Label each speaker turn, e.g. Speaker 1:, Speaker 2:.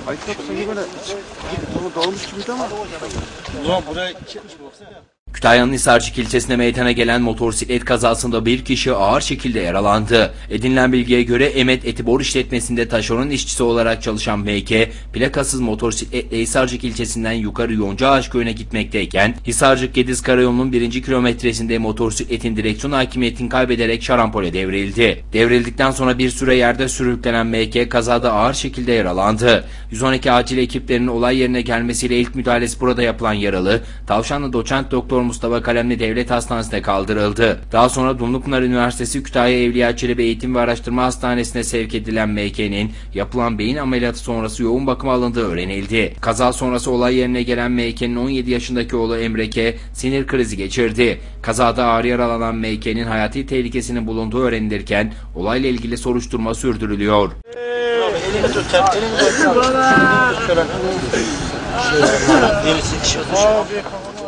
Speaker 1: Ayıp sanki böyle dağılmış gibiydi ama.
Speaker 2: Ulan buraya çekmiş baksana.
Speaker 3: Kütahya'nın Hisarcık ilçesine meydana gelen motosiklet kazasında bir kişi ağır şekilde yaralandı. Edinilen bilgiye göre Emet Etibor işletmesinde taşeron işçisi olarak çalışan MK, plakasız motosikletle Hisarcık ilçesinden yukarı Yoncaağaç köyüne gitmekteyken, Hisarcık Gediz Karayolu'nun 1. kilometresinde motosikletin direksiyon hakimiyetini kaybederek şarampole devrildi. Devrildikten sonra bir süre yerde sürüklenen MK kazada ağır şekilde yaralandı. 112 acil ekiplerinin olay yerine gelmesiyle ilk müdahalesi burada yapılan yaralı, Tavşanlı Doçent Doktor Mustafa Kalemli Devlet Hastanesi'ne kaldırıldı. Daha sonra Dumlupınar Üniversitesi Kütahya Evliya Çelebi Eğitim ve Araştırma Hastanesi'ne sevk edilen MK'nin yapılan beyin ameliyatı sonrası yoğun bakıma alındığı öğrenildi. Kaza sonrası olay yerine gelen MK'nin 17 yaşındaki oğlu Emre K. sinir krizi geçirdi. Kazada ağır yaralanan MK'nin hayati tehlikesinin bulunduğu öğrenilirken olayla ilgili soruşturma sürdürülüyor.
Speaker 2: Elini tut sen. Elini tut. Şöyle. Şöyle.